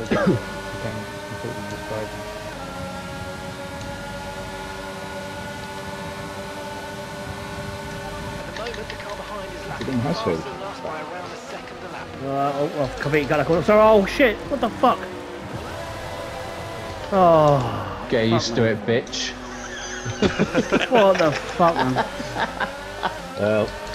became completely destroyed. Oh, Kavit got a corner. Oh shit! What the fuck? Oh. Get used to it, bitch. What the fuck, man? Well.